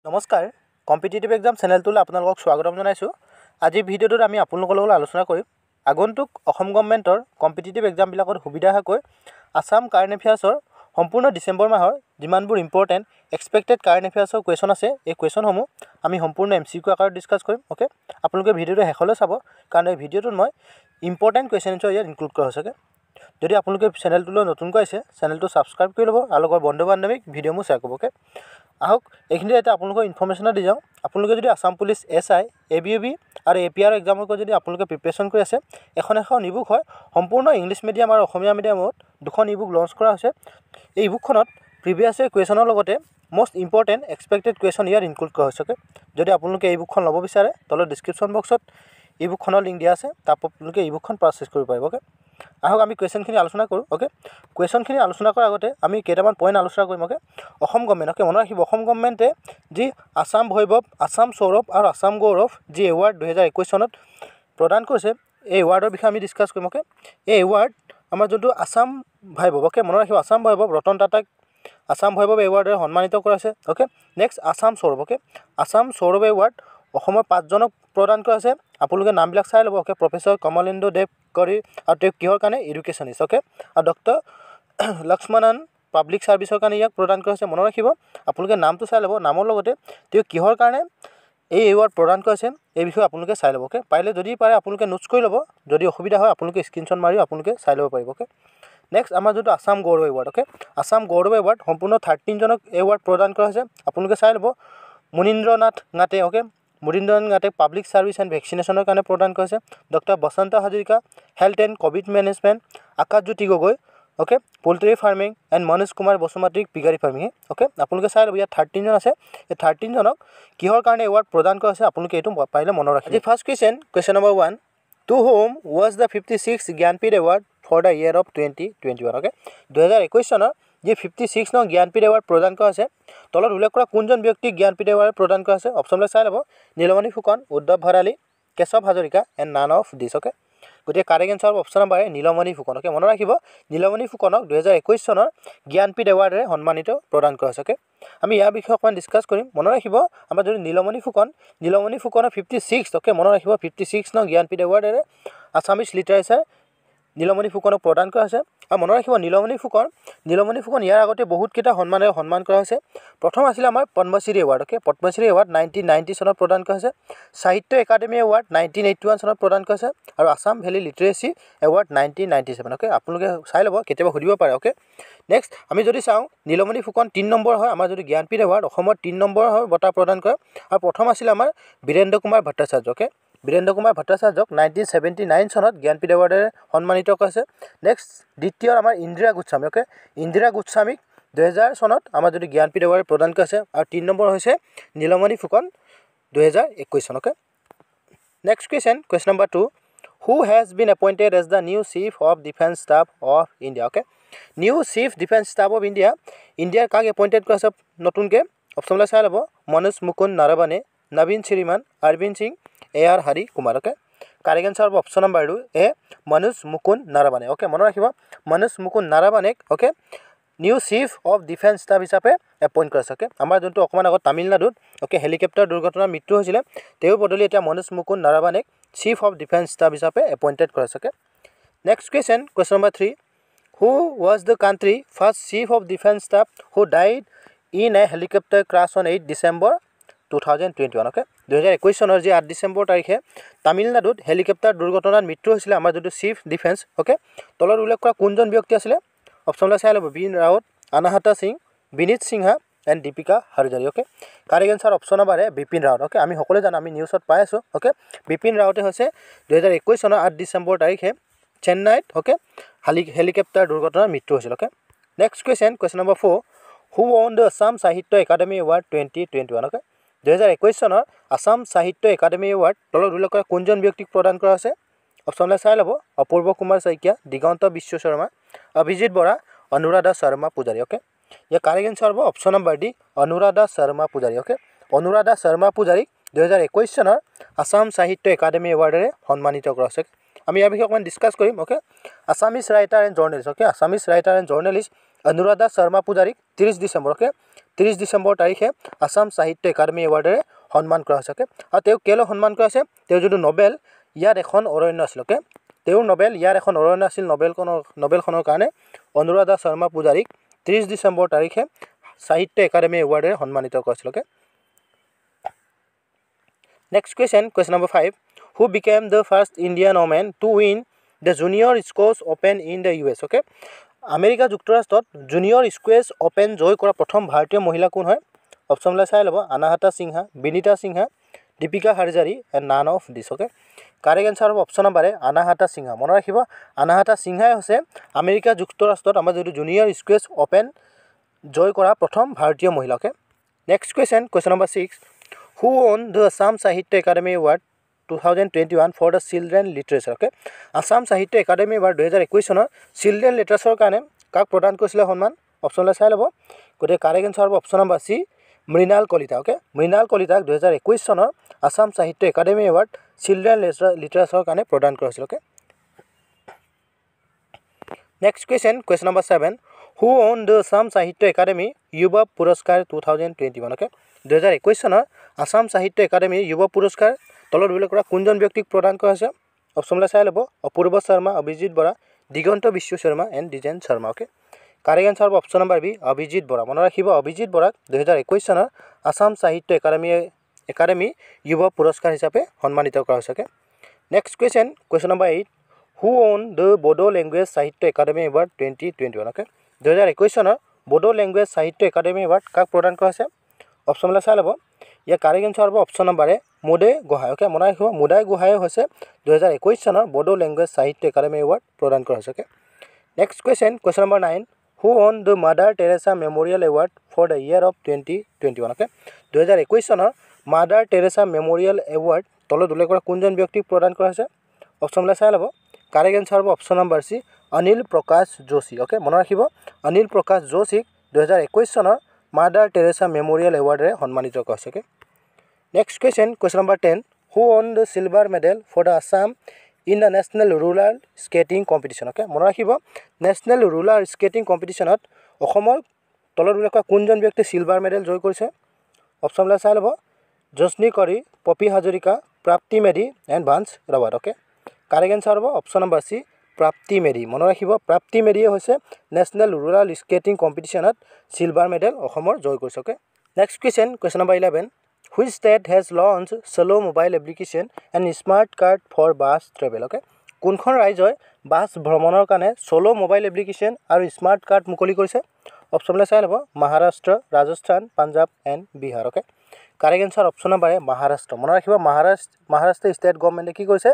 নমস্কাৰ competitive exam চেনেলটোলৈ আপোনালোকক স্বাগতম জনাইছোঁ। আজিৰ ভিডিঅ'টোত আমি আপোনালোকৰ লগত আলোচনা কৰিম আগন্তুক অসম গভৰ্ণমেণ্টৰ কম্পিটিটিভ এক্সামবিলাকত সুবিধা হোৱাকৈ আসাম কাৰেণ্ট এফেয়াৰ্ছৰ সম্পূৰ্ণ ডিচেম্বৰ মাহৰ যিমানবোৰ ইম্পৰ্টেণ্ট এক্সপেক্টেড কাৰেণ্ট এফেয়াৰ্ছৰ কুৱেশ্যন আছে এই কুৱেশ্যনসমূহ আমি সম্পূৰ্ণ MCQ আকাৰত ডিছকাছ কৰিম। অ'কে, আপোনালোকে ভিডিঅ'টো শেষলৈ চাব কাৰণ এই ভিডিঅ'টোত মই ইম্পৰ্টেণ্ট কুৱেশ্যন এনচাৰ ইয়াত ইনক্লুড কৰা হৈছে। যদি আপোনালোকে চেনেলটোলৈ নতুনকৈ আছে চেনেলটো ছাবস্ক্ৰাইব কৰি ল'ব আৰু লগৰ বন্ধু বান্ধৱীক ভিডিঅ'সমূহ শ্বেয়াৰ কৰিব। অ'কে, আহক এইখিনিতে এটা আপোনালোকৰ ইনফৰ্মেশ্যন দি যাওঁ। আপোনালোকে যদি আসাম পুলিচ SI ABUB আৰু APR এক্সামৰ যদি আপোনালোকে প্ৰিপেৰেশ্যন কৰি আছে এখন ইবুক হয় সম্পূৰ্ণ ইংলিছ মিডিয়াম আৰু অসমীয়া মিডিয়ামত দুখন ইবুক লঞ্চ কৰা হৈছে। এই ইবুকখনত প্ৰিভিয়াছ ইয়েৰ কুৱেশ্যনৰ লগতে মষ্ট ইম্পৰ্টেণ্ট এক্সপেক্টেড কুৱেশ্যন ইয়াত ইনক্লুড কৰা হৈছে। যদি আপোনালোকে এই বুকখন ল'ব বিচাৰে তলত ডিছক্ৰিপশ্যন বক্সত ই বুকখনৰ লিংক দিয়া আছে, তাৰ পৰা আপোনালোকে ই বুকখন পাৰচেছ কৰিব পাৰিব। অ'কে, আহক আমি কুৱেশ্যনখিনি আলোচনা কৰোঁ। অ'কে, কুৱেশ্যনখিনি আলোচনা কৰাৰ আগতে আমি কেইটামান পইণ্ট আলোচনা কৰিম। অ'কে, অসম গভৰ্ণমেণ্ট মনত ৰাখিব অসম গভৰ্ণমেণ্টে যি আসাম ভৈৰৱ, আসাম সৌৰভ আৰু আসাম গৌৰৱ যি এৱাৰ্ড 2021 চনত প্ৰদান কৰিছে এই এৱাৰ্ডৰ বিষয়ে আমি ডিছকাছ কৰিম। অ'কে, এই এৱাৰ্ড আমাৰ যোনটো আসাম ভৈৰৱ, অ'কে মনত ৰাখিব আসাম ভৈৰৱ ৰতন টাটাক আসাম ভৈৰৱ এৱাৰ্ডেৰে সন্মানিত কৰা হৈছে। Okay, next Assam Saurav, okay Assam Saurav award অসমৰ 5জনক প্ৰদান কৰা হৈছে। আপোনালোকে নামবিলাক চাই ল'ব। অ'কে, প্ৰফেচৰ কমলেন্দু দেৱ কৰি আৰু তেওঁ কিহৰ কাৰণে এডুকেশ্যনিষ্ট। অ'কে, আৰু ডক্টৰ লক্ষ্মণন পাব্লিক ছাৰ্ভিচৰ কাৰণে ইয়াক প্ৰদান কৰা হৈছে। মনত ৰাখিব আপোনালোকে নামটো চাই ল'ব, নামৰ লগতে তেওঁ কিহৰ কাৰণে এই এৱাৰ্ড প্ৰদান কৰিছে এই বিষয়ে আপোনালোকে চাই ল'ব। অ'কে, পাৰিলে যদি পাৰে আপোনালোকে নোটছ কৰি ল'ব, যদি অসুবিধা হয় আপোনালোকে স্ক্ৰীনশ্বট মাৰিও আপোনালোকে চাই ল'ব পাৰিব। অ'কে, নেক্সট আমাৰ যোনটো Assam Gaurav award. Okay, Assam Gaurav award সম্পূৰ্ণ 13জনক এৱাৰ্ড প্ৰদান কৰা হৈছে। আপোনালোকে চাই ল'ব মুনীন্দ্ৰনাথ নাথে, অ'কে মুনীন্দ্ৰনাথ নাথে পাব্লিক ছাৰ্ভিচ এণ্ড ভেকচিনেশ্যনৰ কাৰণে প্ৰদান কৰিছে। Doctor Basanta Hazarika health and covid management, Akashjyoti Gogoi okay poultry farming and Manoj Kumar বসুমতীক পিগাৰী ফাৰ্মিং। অ'কে, আপোনালোকে চাই ল'ব ইয়াত 13জন আছে। এই 13জনক কিহৰ কাৰণে এৱাৰ্ড প্ৰদান কৰা হৈছে আপোনালোকে এইটো পাৰিলে মনত ৰাখিব। আজি first question number 1 to whom was the 56 Jnanpith award for the year of 2021। Okay, 2021 চনৰ যি 56 নং জ্ঞানপীঠ এৱাৰ্ড প্ৰদান কৰা হৈছে তলত উল্লেখ কৰা কোনজন ব্যক্তিক জ্ঞানপীঠ এৱাৰ্ড প্ৰদান কৰা হৈছে অপশ্যনবিলাক চাই ল'ব Nilmoni Phukan, Uddhab Bharali, Keshab Hazarika and none of this. Okay, গতিকে correct answer option number Nilmoni Phukan. Okay, মনত ৰাখিব নীলমণি ফুকনক 2021 চনৰ জ্ঞানপীঠ এৱাৰ্ডেৰে সন্মানিত প্ৰদান কৰা হৈছে। অ'কে, আমি ইয়াৰ বিষয়ে অকণমান ডিছকাছ কৰিম। মনত ৰাখিব আমাৰ যদি নীলমণি ফুকনৰ 56 অ'কে মনত ৰাখিব 56 নং জ্ঞানপীঠ এৱাৰ্ডেৰে আছামিজ লিটাৰেচাৰ নীলমণি ফুকনক প্ৰদান কৰা হৈছে। আৰু মনত ৰাখিব নীলমণি ফুকন ইয়াৰ আগতে বহুতকেইটা সন্মানেৰে সন্মান কৰা হৈছে। প্ৰথম আছিলে আমাৰ Padmashri award. Okay, Padmashri award 1990 চনত প্ৰদান কৰা হৈছে। সাহিত্য একাডেমী এৱাৰ্ড 1981 চনত প্ৰদান কৰা হৈছে আৰু Assam valley literary award 1997। Okay, আপোনালোকে চাই ল'ব, কেতিয়াবা সুধিব পাৰে। অ'কে, নেক্সট আমি যদি চাওঁ নীলমণি ফুকন 3 নম্বৰ হয় আমাৰ যদি জ্ঞানপীঠ এৱাৰ্ড অসমৰ 3 নম্বৰ হয় বঁটা প্ৰদান কৰে। আৰু প্ৰথম আছিলে আমাৰ বীৰেন্দ্ৰ কুমাৰ ভট্টাচাৰ্য। অ'কে, বীৰেন্দ্ৰ কুমাৰ ভট্টাচাৰ্যক 1979 চনত জ্ঞানপীঠ এৱাৰ্ডেৰে সন্মানিত কৰিছে। নেক্সট দ্বিতীয় আমাৰ ইন্দিৰা গোস্বামী। অ'কে, ইন্দিৰা গোস্বামীক 2000 চনত আমাৰ যদি জ্ঞানপীঠ এৱাৰ্ড প্ৰদান কৰিছে আৰু 3 নম্বৰ হৈছে নীলমণি ফুকন 2021 চন। Okay, next question number 2 who has been appointed as the new chief of defence staff of India. Okay, new chief defence staff of ইণ্ডিয়াৰ কাক এপইণ্টেড কৰা হৈছে নতুনকৈ অপশ্যনবিলাক চাই ল'ব মনোজ মুকুন্দ নাৰাৱানে, নবীন Shriman, Arvind Singh, AR Hari Kumar. Okay, correct answer হ'ব option number 2 Manoj Mukund Naravane. Okay, মনত ৰাখিব মনোজ মুকুন্দ নাৰাৱানেক okay new chief of defence staff হিচাপে এপইণ্ট কৰা হৈছে। অ'কে, আমাৰ যোনটো অকণমান আগত তামিলনাডুত অ'কে হেলিকপ্টাৰ দুৰ্ঘটনাত মৃত্যু হৈছিলে তেওঁৰ বদলি এতিয়া মনোজ মুকুন্দ নাৰাৱানেক চিফ অফ ডিফেন্স ষ্টাফ হিচাপে এপইণ্টেড কৰা হৈছে। Okay, next question number 3 who was the country first chief of defence staff who died in a helicopter crash on 8 December 2021। Okay, 2021 চনৰ যি 8 ডিচেম্বৰ তাৰিখে তামিলনাডুত হেলিকপ্টাৰ দুৰ্ঘটনাত মৃত্যু হৈছিলে আমাৰ যোনটো চিফ ডিফেন্স। অ'কে, তলত উল্লেখ কৰা কোনজন ব্যক্তি আছিলে অপশ্যনবিলাক চাই ল'ব Bipin Rawat, Anahata Singh, Vineet Sinha and Deepika Harjari. Okay, correct answer option number Bipin Rawat. Okay, আমি সকলোৱে জানো আমি নিউজত পাই আছোঁ। অ'কে, বিপিন ৰাৱতে হৈছে 2021 চনৰ 8 ডিচেম্বৰ তাৰিখে চেন্নাইত অ'কে হেলিকপ্টাৰ দুৰ্ঘটনাত মৃত্যু হৈছিল। Okay, next question number 4 who won the Assam Sahitya academy award 2021। Okay, 2021 চনৰ আছাম সাহিত্য একাডেমী এৱাৰ্ড তলত উল্লেখ কৰা কোনজন ব্যক্তিক প্ৰদান কৰা হৈছে অপশ্যনবিলাক চাই ল'ব অপূৰ্ব কুমাৰ শইকীয়া, দিগন্ত বিশ্ব শৰ্মা, অভিজিত বৰা, অনুৰাধা শৰ্মা পূজাৰী। অ'কে, ইয়াৰ কাৰেক্ট এনচাৰ হ'ব option number D Anuradha Sharma Pujari. Okay, Anuradha Sharma পূজাৰীক 2021 চনৰ আছাম সাহিত্য একাডেমী এৱাৰ্ডেৰে সন্মানিত কৰা হৈছে। আমি ইয়াৰ বিষয়ে অকণমান ডিছকাছ কৰিম। Okay, Assamese writer and journalist. Okay, Assamese writer and journalist Anuradha Sharma পূজাৰীক 30 ডিচেম্বৰ অ'কে 30 ডিচেম্বৰ তাৰিখে আসাম সাহিত্য একাডেমি এৱাৰ্ডেৰে সন্মান কৰা হৈছে আৰু তেওঁ কেলৈ সন্মান কৰা হৈছে তেওঁ যিটো নবেল ইয়াৰ এখন অৰণ্য আছিল তেওঁৰ নবেল ইয়াৰ এখন অৰণ্য আছিল নবেলখনৰ কাৰণে অনুৰাধা শৰ্মা পূজাৰীক 30 ডিচেম্বৰ তাৰিখে সাহিত্য একাডেমি এৱাৰ্ডেৰে সন্মানিত কৰা হৈছিল Next question number 5. Who became the first Indian woman to win the Junior Squash Open in the US? Okay. America যুক্তৰাষ্ট্ৰত জুনিয়ৰ স্কোৱাছ অপেন জয় কৰা প্ৰথম ভাৰতীয় মহিলা কোন হয় অপশ্যনলৈ চাই ল'ব Anahata Sinha Vinita Sinha Deepika Harjari and none of this okay correct answer হ'ব অপশ্যন নম্বৰ আনাহাতা সিংহা মনত ৰাখিব আনাহাতা সিংহাই হৈছে আমেৰিকা যুক্তৰাষ্ট্ৰত আমাৰ যিটো জুনিয়ৰ স্কোৱাছ অপেন জয় কৰা প্ৰথম ভাৰতীয় মহিলা okay next question number 6 who won the Assam Sahitya Academy Award 2021 for the children literature okay Assam Sahitya Academy Award 2021 চনৰ children literature কাৰণে কাক প্ৰদান কৰিছিল সন্মান অপশ্যনলৈ চাই ল'ব গতে কাৰেক্ট এনচাৰ হ'ব option number C Mrinal Kalita okay Mrinal কলিতাক 2021 চনৰ আসাম সাহিত্য একাডেমি এৱাৰ্ড চিলড্ৰেন লিটাৰেচাৰৰ কাৰণে প্ৰদান কৰা হৈছিল okay next question number 7 who won the Assam Sahitya Academy Yuva Puraskar 2021 okay 2021 চনৰ আসাম সাহিত্য একাডেমি যুৱ পুৰস্কাৰ তলত উল্লেখ কৰা কোনজন ব্যক্তিক প্ৰদান কৰা হৈছে অপশ্যনলৈ চাই ল'ব Apurba Sharma Abhijit Bora Diganta Biswa Sharma and Dwijen Sharma okay correct answer হ'ব option number B Abhijit Bora মনত ৰাখিব অভিজিত বৰাক 2021 চনৰ আসাম সাহিত্য একাডেমি যুৱ পুৰস্কাৰ হিচাপে সন্মানিত কৰা হৈছে okay next question number 8 who won the Bodo Language Sahitya academy award 2021 okay 2021 চনৰ Bodo language Sahitya academy award কাক প্ৰদান কৰা হৈছে অপশ্যনলৈ চাই ল'ব ইয়াৰ কাৰেক্ট এনচাৰ হ'ব option number Mode Gohain okay মনত ৰাখিব মোদাই গোহাঁই হৈছে 2021 চনৰ Bodo language Sahitya academy award প্ৰদান কৰা হৈছে okay next question number 9 who won the Mother Teresa Memorial Award for the year of 2021 okay 2021 চনৰ মাদাৰ টেৰেছা মেমৰিয়েল এৱাৰ্ড তলত উল্লেখ কৰা কোনজন ব্যক্তিক প্ৰদান কৰা হৈছে অপশ্যনলৈ চাই ল'ব কাৰেক্ট এনচাৰ হ'ব option number C Anil Prakash Joshi okay মনত ৰাখিব অনিল প্ৰকাশ যোশীক 2021 চনৰ মাদাৰ টেৰেছা মেমৰিয়েল এৱাৰ্ডেৰে সন্মানিত কৰা হৈছে okay next question number 10 who won the silver medal for the Assam in the national roller skating competition okay মনত ৰাখিব নেশ্যনেল ৰোলাৰ স্কেটিং কম্পিটিশ্যনত অসমৰ তলত উল্লেখ কৰা কোনজন ব্যক্তি চিলভাৰ মেডেল জয় কৰিছে অপশ্যনলৈ চাই ল'ব জসনী কৰি Popy Hazarika Prapti Medhi and Bhans Rawat okay correct answer হ'ব option number C Prapti Medhi মনত ৰাখিব প্ৰাপ্তি মেধিয়ে হৈছে নেশ্যনেল ৰুৰাল স্কেটিং কম্পিটিশ্যনত চিলভাৰ মেডেল অসমৰ জয় কৰিছে okay next question number 11 which state has launched solo mobile application and smart card for bus travel okay কোনখন ৰাজ্যই বাছ ভ্ৰমণৰ কাৰণে solo mobile application আৰু স্মাৰ্ট কাৰ্ড মুকলি কৰিছে অপশ্যনলৈ চাই ল'ব Maharashtra Rajasthan Punjab and Bihar okay correct answer option number Maharashtra মনত ৰাখিব মহাৰাষ্ট্ৰ ষ্টেট গভৰ্ণমেণ্টে কি কৰিছে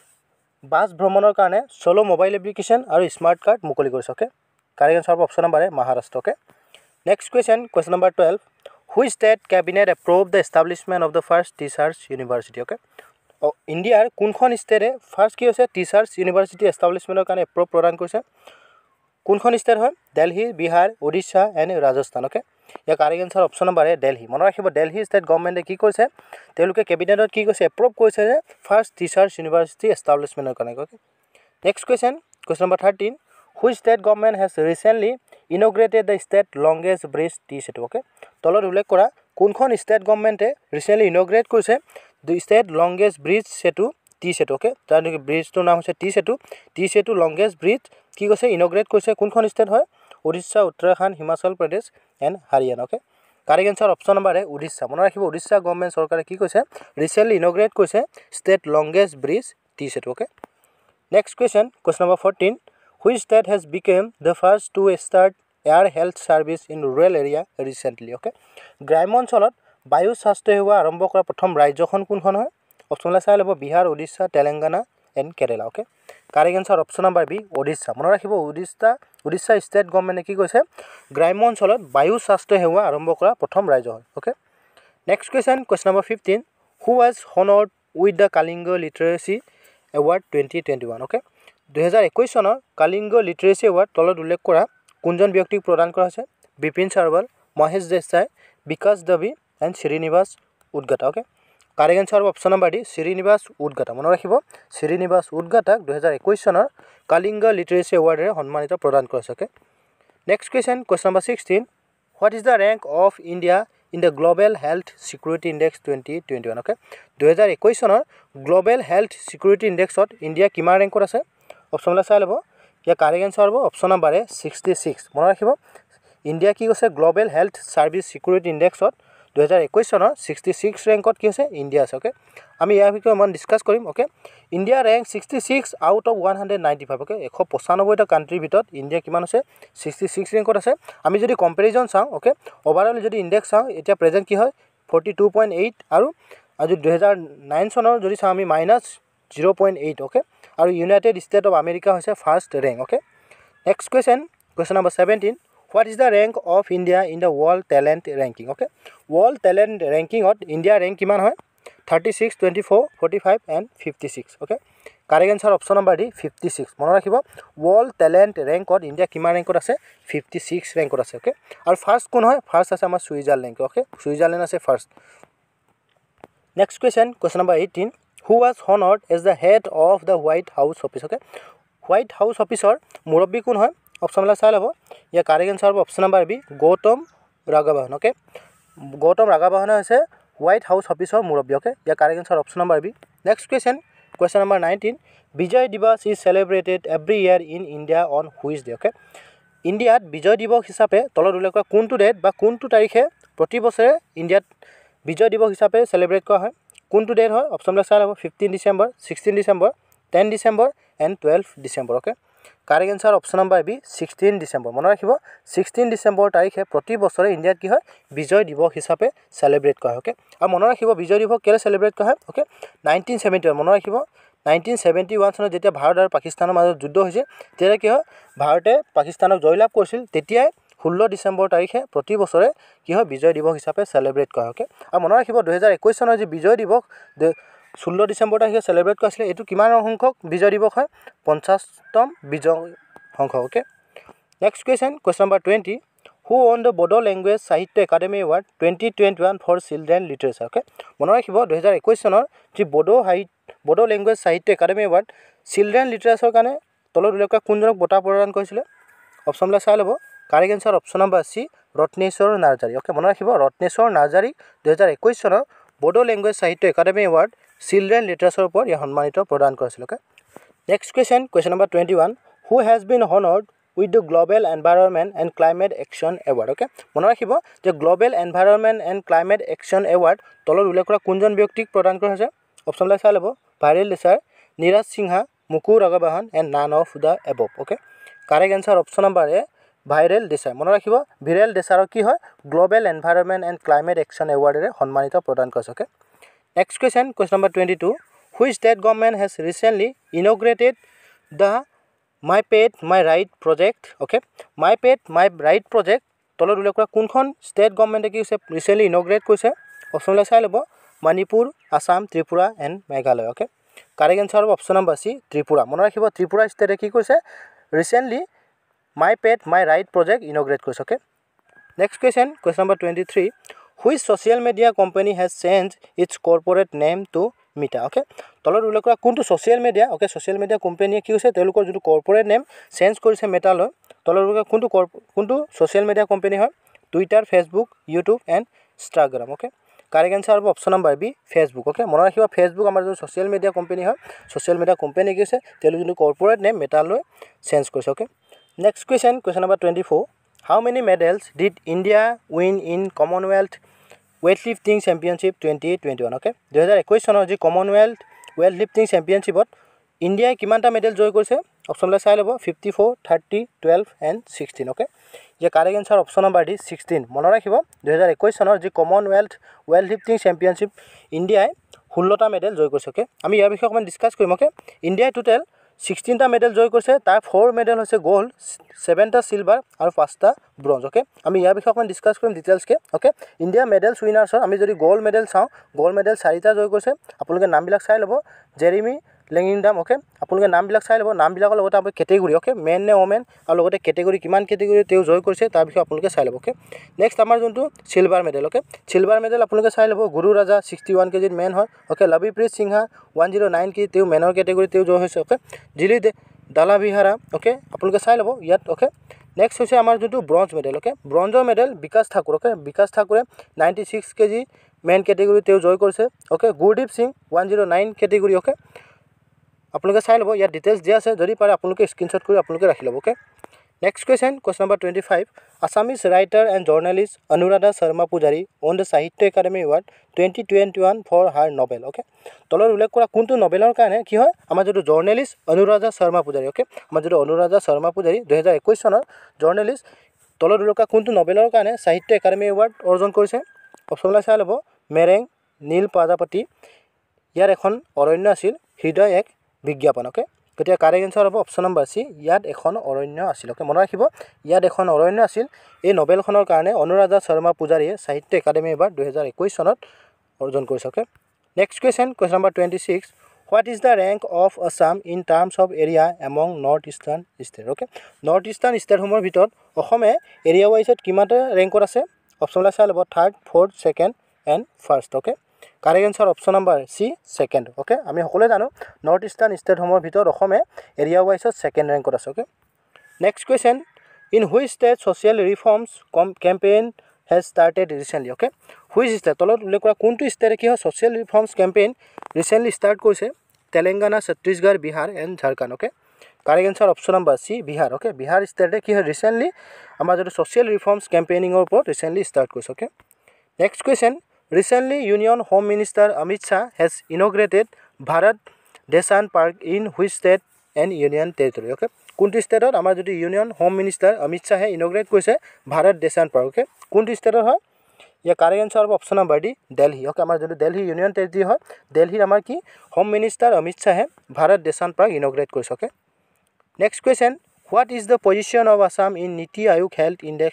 বাছ ভ্ৰমণৰ কাৰণে solo mobile application আৰু স্মাৰ্ট কাৰ্ড মুকলি কৰিছে ওকে কাৰেক্ট এনচাৰ হ'ব option number Maharashtra okay next question number 12 which state cabinet approved the establishment of the first teachers university okay ইণ্ডিয়াৰ কোনখন ষ্টেটে ফাৰ্ষ্ট কি হৈছে টিচাৰ্ছ ইউনিভাৰ্চিটি এষ্টাব্লিছমেণ্টৰ কাৰণে এপ্ৰুভ প্ৰদান কৰিছে কোনখন ষ্টেট হয় দিল্লী বিহাৰ ওড়িশা এণ্ড ৰাজস্থান ওকে ইয়াৰ correct answer option number Delhi মনত ৰাখিব দিল্লী ষ্টেট গভৰ্ণমেণ্টে কি কৰিছে তেওঁলোকে কেবিনেটত কি কৈছে এপ্ৰুভ কৰিছে যে ফাৰ্ষ্ট টিচাৰ্ছ ইউনিভাৰ্চিটি এষ্টাব্লিছমেণ্টৰ কাৰণে okay next question number 13 which state government has recently inaugurated the state longest bridge T Setu okay তলত উল্লেখ কৰা কোনখন ষ্টেট গভৰ্ণমেণ্টে ৰিচেণ্টলি ইনগ্ৰেট কৰিছে the state longest bridge Setu T Setu okay তাৰ ব্ৰিজটোৰ নাম হৈছে টি সেতু লংগেষ্ট ব্ৰিজ কি কৈছে ইনগ্ৰেট কৰিছে কোনখন ষ্টেট হয় Odisha Uttarakhand Himachal Pradesh and Haryana okay correct answer option number Odisha মনত ৰাখিব ওড়িশা গভৰ্ণমেণ্ট চৰকাৰে কি কৈছে ৰিচেণ্টলি ইনগ্ৰেট কৰিছে state longest bridge T Setu okay next question number 14 which state has become the first to start air health service in rural area recently okay গ্ৰাম্য অঞ্চলত বায়ু স্বাস্থ্য সেৱা আৰম্ভ কৰা প্ৰথম ৰাজ্যখন কোনখন হয় অপশ্যনলৈ চাই ল'ব Bihar Odisha Telangana and Kerala okay correct answer option number B Odisha মনত ৰাখিব ওড়িশা ষ্টেট গভৰ্ণমেণ্টে কি কৈছে গ্ৰাম্য অঞ্চলত বায়ু স্বাস্থ্য সেৱা আৰম্ভ কৰা প্ৰথম ৰাজ্য হয় okay next question number 15 who was honored with the Kalinga Literacy Award 2021 okay 2021 চনৰ কালিংগ লিটাৰেচি এৱাৰ্ড তলত উল্লেখ কৰা কোনজন ব্যক্তিক প্ৰদান কৰা হৈছে Bipin Sarwal Mahesh Desai Vikas Dabi and Srinivas Udgata okay correct answer option number D Srinivas Udgata মনত ৰাখিব শ্ৰীনিবাস উদগাটাক 2021 চনৰ কালিংগ লিটাৰেচি এৱাৰ্ডেৰে সন্মানিত প্ৰদান কৰা হৈছে okay next question number 16 What is the rank of India in the Global Health Security Index 2021? Okay, 2021 চনৰ Global Health Security Index ত ইণ্ডিয়া কিমান ৰেংকত আছে অপশ্যনবিলাক চাই ল'ব ইয়াৰ কাৰেক্ট এনসাৰ হ'ব অপশ্যন নম্বৰ এ 66 মনত ৰাখিব ইণ্ডিয়া কি কৈছে গ্লোবেল হেল্থ সাৰ্ভিস সিকিউৰিটি ইনডেক্সত 2021 চনৰ 66 ৰেংকত কি আছে ইণ্ডিয়া আছে ওকে আমি ইয়াৰ বিষয়ে মান ডিসকাস কৰিম okay India rank 66 out of 195 okay 195 টা কান্ট্ৰিৰ ভিতৰত ইণ্ডিয়া কিমান আছে 66 ৰেংকত আছে আমি যদি কম্পেৰিজন চাওঁ ওকে ওভাৰঅল যদি ইনডেক্স চাওঁ এতিয়া প্ৰেজেন্ট কি হয় 42.8 আৰু আজি 2009 চনৰ যদি চাওঁ আমি -0.8 ওকে আৰু ইউনাইটেড ষ্টেট অফ আমেৰিকা হৈছে first rank okay next question number 17 what is the rank of India in the world talent ranking okay world talent ranking ot India rank kiman hoy 36 24 45 and 56 okay correct answer option number D 56 মনত ৰাখিব world talent rank ot India কিমান rank ot আছে 56 rank ot আছে okay আৰু first কোন হয় first আছে আমাৰ সুইজাৰল্যান্ড okay সুইজাৰল্যান্ড আছে first next question number 18 who was honored as the head of the White House office okay White House officer মুৰব্বী কোন হয় অপশ্যনবিলাক চাই ল'ব ইয়াৰ কাৰেক্ট এনসাৰ হ'ব option number B Gautam Raghavan okay Gautam Raghavan হৈছে হোৱাইট হাউচ অফিচৰ মুৰব্বী ওকে ইয়াৰ correct answer option number B next question number 19 Vijay Diwas is celebrated every year in India on which day okay ইণ্ডিয়াত বিজয় দিৱস হিচাপে তলত উল্লেখ কৰা কোনটো ডেট বা কোনটো তাৰিখে প্ৰতি বছৰে ইণ্ডিয়াত বিজয় দিৱস হিচাপে সেলিব্ৰেট কৰা হয় কোনটো ডেট হয় অপশ্যনবিলাক চাই ল'ব 15 December 16 December 10 December and 12 December okay correct answer option number B 16 December মনত ৰাখিব 16 ডিসেম্বৰ তাৰিখে প্ৰতি বছৰে ইণ্ডিয়াত কি হয় বিজয় দিৱস হিচাপে সেলিব্ৰেট কৰা হয় ওকে আৰু মনত ৰাখিব বিজয় দিৱস কেলে সেলিব্ৰেট কৰা হয় ওকে 1971 মনত ৰাখিব 1971 চনত যেতিয়া ভাৰত আৰু পাকিস্তানৰ মাজত যুদ্ধ হৈছিল তেতিয়া কি হয় ভাৰতে পাকিস্তানক জয়লাভ কৰিছিল তেতিয়াই 16 ডিসেম্বৰ তাৰিখে প্ৰতি বছৰে কি হয় বিজয় দিৱস হিচাপে সেলিব্ৰেট কৰা হয় ওকে আৰু মনত ৰাখিব 2021 চনৰ যে বিজয় দিৱস 16 ডিসেম্বৰ তাৰিখে সেলিব্ৰেট কৰিছিল এটো কিমান সংখ্যক বিজয় দিৱস হয় 50তম বিজয় সংখ্যক okay next question number 20 who won the Bodo Language Sahitya Academy Award 2021 for Children Literature okay মনত ৰাখিব 2021 চনৰ যি Bodo Language Sahitya Academy Award Children Literature কাৰণে তলত উল্লেখ কৰা কোনজনক বঁটা প্ৰদান কৰিছিল অপশ্যনবিলাক চাই ল'ব correct answer option number C Ratneswar Narzary okay মনত ৰাখিব ৰত্নেশ্বৰ নাৰ্জাৰী 2021 চনৰ Bodo Language Sahitya Academy Award Children Literature ওপৰত সন্মানিত প্ৰদান কৰিছিল okay next question number 21 who has been honored with the Global Environment and Climate Action Award okay মনত ৰাখিব যে Global Environment and Climate Action Award তলত উল্লেখ কৰা কোনজন ব্যক্তিক প্ৰদান কৰা হৈছে অপশ্যনবিলাক চাই ল'ব Viral Desai Neeraj Sinha Mukul Raghavan and none of the above okay correct answer option number A Viral Desai মনত ৰাখিব ভিৰেল দেশাৰক কি হয় Global Environment and Climate Action Award এৰে সন্মানিত প্ৰদান কৰিছে okay next question number 22 which state government has recently inaugurated the My Pet My Right project okay My Pet My Right project তলত উল্লেখ কৰা কোনখন ষ্টেট গভৰ্ণমেণ্টে কি হৈছে ৰিসেন্টলি ইনগ্ৰেট কৰিছে অপশ্যনবিলাক চাই ল'ব Manipur Assam Tripura and Meghalaya okay correct answer হ'ব অপশ্যন নম্বৰ সি ত্ৰিপুৰা মনত ৰাখিব ত্ৰিপুৰা ষ্টেটে কি কৰিছে recently My Pet My Right project inaugurate কৰিছে okay next question number 23 which social media company has changed its corporate name to Meta okay তলত উল্লেখ কৰা কোনটো social media okay social media কোম্পানীয়ে কি হৈছে তেওঁলোকৰ যিটো corporate name চেঞ্জ কৰিছে মেটা লৈ তলত উল্লেখ কৰা কোনটো social media কোম্পানী হয় Twitter Facebook YouTube and Instagram okay correct answer হ'ব option number B Facebook okay মনত ৰাখিব Facebook আমাৰ যিটো social media কোম্পানী হয় social media কোম্পানী কি হৈছে তেওঁলোকৰ যিটো corporate name মেটা লৈ চেঞ্জ কৰিছে okay next question number 24 how many medals did India win in Commonwealth weightlifting championship 2021 okay 2021 চনৰ যি Commonwealth weightlifting championshipত ইণ্ডিয়াই কিমানটা মেডেল জয় কৰিছে অপশ্যনবিলাক চাই ল'ব 54 30 12 and 16 okay যে correct answer option number D 16 মনত ৰাখিব 2021 চনৰ যি Commonwealth weightlifting championship ইণ্ডিয়াই 16টা মেডেল জয় কৰিছে okay আমি ইয়াৰ বিষয়ে অকমান ডিসকাস কৰিম okay ইণ্ডিয়াই টোটাল 16টা মেডেল জয় কৰিছে তাৰ 4 মেডেল হৈছে গোল্ড 7টা সিলভাৰ আৰু 5টা ব্ৰঞ্জ ওকে আমি ইয়াৰ বিষয়ে অকমান ডিসকাস কৰিম ডিটেইলছকে ওকে ইণ্ডিয়া মেডেলছ উইনাৰ্ছৰ আমি যদি গোল্ড মেডেল চাওঁ গোল্ড মেডেল 4টা জয় কৰিছে আপোনালোকে নামবিলাক চাই ল'ব জেৰিমি লেংগিংডাম ওকে আপোনালোকে নামবিলাক চাই ল'ব নামবিলাকৰ লগতে আপুনি কেটেগৰী ওকে মেন নে ওমেন আৰু লগতে কেটেগৰী কিমান কেটেগৰী তেওঁ জয় কৰিছে তাৰ বিষয়ে আপোনালোকে চাই ল'ব ওকে নেক্সট আমাৰ যোনটো silver medal okay silver medal আপোনালোকে চাই ল'ব গুৰু ৰাজা 61 কেজিৰ মেন হয় ওকে লবিপ্ৰীত সিংহা 109 কেজি তেওঁ মেনৰ কেটেগৰী তেওঁ জয় হৈছে ওকে জিলি দালা বিহাৰা ওকে আপোনালোকে চাই ল'ব ইয়াত ওকে নেক্সট হৈছে আমাৰ যোনটো ব্ৰঞ্জ মেডেল অ'কে ব্ৰঞ্জৰ মেডেল বিকাশ ঠাকুৰ অ'কে বিকাশ ঠাকুৰে 96 kg মেন কেটেগৰী তেওঁ জয় কৰিছে okay Gurdeep Singh 109 category okay আপোনালোকে চাই ল'ব ইয়াত ডিটেইলছ দিয়া আছে যদি পাৰে আপোনালোকে স্ক্ৰীনশ্বট কৰি আপোনালোকে ৰাখি ল'ব okay next question number 25 Assamese writer and journalist Anuradha Sharma Pujari on the Sahitya academy award 2021 for her novel okay তলত উল্লেখ কৰা কোনটো নভেলৰ কাৰণে কি হয় আমাৰ যিটো জাৰ্নেলিষ্ট অনুৰাধা শৰ্মা পূজাৰী অ'কে আমাৰ যিটো অনুৰাধা শৰ্মা পূজাৰী 2021 চনৰ জাৰ্নেলিষ্ট তলত উল্লেখ কৰা কোনটো নভেলৰ কাৰণে সাহিত্য একাডেমি এৱাৰ্ড অৰ্জন কৰিছে অপশ্যনবিলাক চাই ল'ব মেৰেং নীল প্ৰজাপতি ইয়াৰ এখন অৰণ্য আছিল হৃদয় এক বিজ্ঞাপন অ'কে গতিকে কাৰেক্ট এনসাৰ হ'ব অপশ্যন নম্বৰ চি ইয়াত এখন অৰণ্য আছিল অ'কে মনত ৰাখিব ইয়াত এখন অৰণ্য আছিল এই নভেলখনৰ কাৰণে অনুৰাধা শৰ্মা পূজাৰীয়ে সাহিত্য একাডেমি এৱাৰ্ড 2021 চনত অৰ্জন কৰিছে okay next question number 26 what is the rank of Assam in terms of area among north eastern state okay north eastern ষ্টেটসমূহৰ ভিতৰত অসমে এৰিয়া ৱাইজত কিমানটা ৰেংকত আছে অপশ্যনবিলাক চাই ল'ব 3rd 4th 2nd and 1st okay correct answer option number C 2nd okay আমি সকলোৱে জানো নৰ্থ ইষ্টাৰ্ণ ষ্টেটসমূহৰ ভিতৰত অসমে এৰিয়া ৱাইজত 2nd ৰেংকত আছে okay next question in which state social reforms campaign has started recently okay which state তলত উল্লেখ কৰা কোনটো ষ্টেটে কি হয় social reforms campaign recently start কৰিছে Telangana Chhattisgarh Bihar and Jharkhand okay correct answer option number C Bihar okay Bihar ষ্টেটে কি হয় ৰিচেণ্টলি আমাৰ যিটো ছ'চিয়েল ৰিফৰ্মছ কেম্পেইনিঙৰ ওপৰত ৰিচেণ্টলি ষ্টাৰ্ট কৰিছে okay next question Recently, Union Home Minister Amit Shah has inaugurated Bharat Desan Park in which state and union territory? Okay, কোনটো ষ্টেটত আমাৰ যদি ইউনিয়ন হোম মিনিষ্টাৰ অমিত শ্বাহে ইনগ্ৰেট কৰিছে ভাৰত দেশান পাৰ্ক অ'কে কোনটো ষ্টেটত হয় ইয়াৰ কাৰেক্ট এনসাৰ হ'ব option number D Delhi okay আমাৰ যদি দিল্লী ইউনিয়ন টেৰিটৰী হয় দিল্লীৰ আমাৰ কি হোম মিনিষ্টাৰ অমিত শ্বাহে ভাৰত দেশান পাৰ্ক ইনগ্ৰেট কৰিছে okay next question What is the position of Assam in Niti Aayog Health Index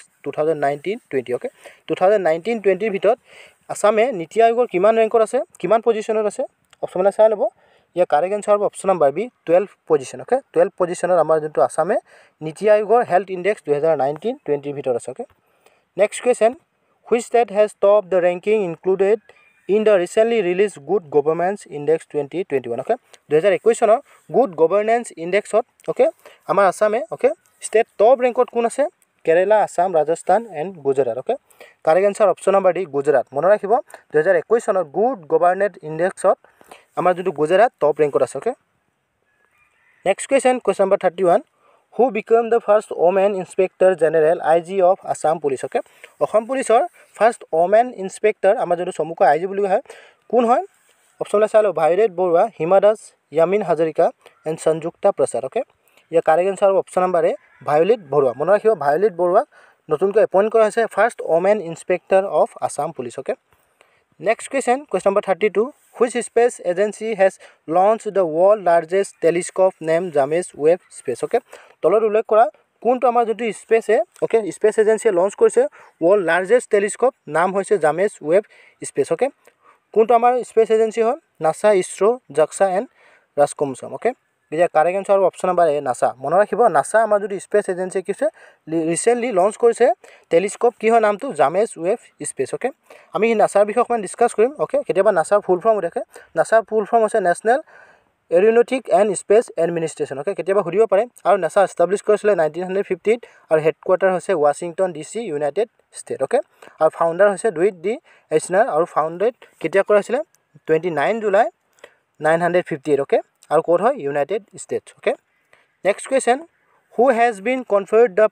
2019-20 okay 2019-20 ভিতৰত আসামে নীতি আয়োগৰ কিমান ৰেংকত আছে কিমান পজিশনত আছে অপশ্যনবিলাক চাই ল'ব ইয়াৰ কাৰেক্ট এনসাৰ হ'ব option number B 12 position okay 12 পজিশনত আমাৰ যোনটো আসামে নীতি আয়োগৰ হেল্থ ইনডেক্স 2019-20 ভিতৰত আছে okay next question which state has top the ranking included in the recently release good governance index 2021 okay 2021 চনৰ গুড গভৰ্নেন্স ইনডেক্সত অ'কে আমাৰ আসামে অ'কে ষ্টেট টপ ৰেংকত কোন আছে Kerala Assam Rajasthan and Gujarat okay correct answer option number D Gujarat মনত ৰাখিব 2021 চনৰ good governance ইনডেক্সত আমাৰ যোনটো গুজৰাট টপ ৰেংকত আছে okay next question number 31 who became the first women inspector general IG of Assam police okay Assam পুলিচৰ ফাৰ্ষ্ট ওমেন ইনস্পেক্টৰ আমাৰ যোনটো চমুকৈ IG বুলি হয় কোন হয় অপশ্যনবিলাক চাই লওক ভায়োলেট বৰুৱা হিমা দাস য়ামিন হাজৰিকা এণ্ড সঞ্জুক্তা প্ৰসাদ অ'কে ইয়াৰ কাৰেক্ট এনসাৰ হ'ব option number A Violet Barua মনত ৰাখিব ভায়োলেট বৰুৱাক নতুনকৈ এপইণ্ট কৰা হৈছে first women inspector of Assam police okay next question number 32 which space agency has launch the world largest telescope name James Webb space okay তলত উল্লেখ কৰা কোনটো আমাৰ যোনটো স্পেচে অ'কে স্পেচ এজেঞ্চিয়ে লঞ্চ কৰিছে ৱৰ্ল্ড লাৰ্জেষ্ট টেলিস্কোপ নাম হৈছে জামেছ ৱেব স্পেচ অ'কে কোনটো আমাৰ স্পেচ এজেঞ্চি হয় NASA ISRO JAXA and Roscosmos okay এতিয়া কাৰেক্ট এনসাৰ হ'ব অপশ্যন নম্বৰ এ নাছা মনত ৰাখিব নাছা আমাৰ যদি স্পেচ এজেঞ্চিয়ে কি হৈছে ৰিচেণ্টলি লঞ্চ কৰিছে টেলিস্কোপ কি হয় নামটো জামেছ ৱেব স্পেচ অ'কে আমি নাছাৰ বিষয়ে অকণমান ডিছকাছ কৰিম অ'কে কেতিয়াবা নাছাৰ ফুল ফৰ্ম উঠে নাছাৰ ফুল ফৰ্ম হৈছে national aeronautic and space administration okay কেতিয়াবা সুধিব পাৰে আৰু নাছা এষ্টাব্লিছ কৰিছিলে 1950 আৰু হেডকোৱাৰ্টাৰ হৈছে Washington DC united state okay আৰু ফাউণ্ডাৰ হৈছে ডুইট ডি এইচনাৰ আৰু ফাউণ্ডেড কেতিয়া কৰা হৈছিলে 29 জুলাই 1958 অ'কে আৰু ক'ত হয় united states okay next question who has been conferred the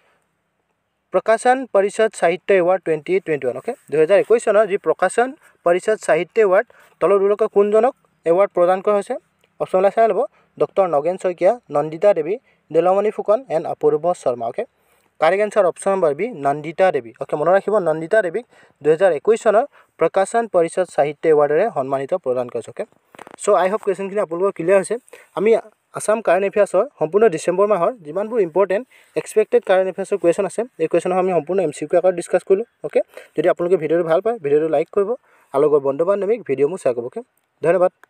প্ৰকাশন পৰিষদ সাহিত্য এৱাৰ্ড 2021 অ'কে 2021 চনৰ যি প্ৰকাশন পৰিষদ সাহিত্য এৱাৰ্ড তলত উল্লেখ কোনজনক এৱাৰ্ড প্ৰদান কৰা হৈছে অপশ্যনবিলাক চাই ল'ব doctor Nagen Saikia Nandita Devi Nilmani Phukan and Apurba Sharma okay correct answer option number B Nandita Devi okay মনত ৰাখিব নন্দিতা দেৱীক 2021 চনৰ প্ৰকাশন পৰিষদ সাহিত্য এৱাৰ্ডেৰে সন্মানিত প্ৰদান কৰিছে অ'কে চ' আই হোপ কুৱেশ্যনখিনি আপোনালোকৰ ক্লিয়াৰ হৈছে আমি আসাম কাৰেণ্ট এফেয়াৰ্ছৰ সম্পূৰ্ণ ডিচেম্বৰ মাহৰ যিমানবোৰ ইম্পৰ্টেণ্ট এক্সপেক্টেড কাৰেণ্ট এফেয়াৰ্ছৰ কুৱেশ্যন আছে এই কুৱেশ্যনসমূহ আমি সম্পূৰ্ণ MCQ আকাৰত ডিছকাছ কৰিলোঁ অ'কে যদি আপোনালোকে ভিডিঅ'টো ভাল পায় ভিডিঅ'টো লাইক কৰিব আৰু লগৰ বন্ধু বান্ধৱীক ভিডিঅ' মোক শ্বেয়াৰ কৰিব অ'কে ধন্যবাদ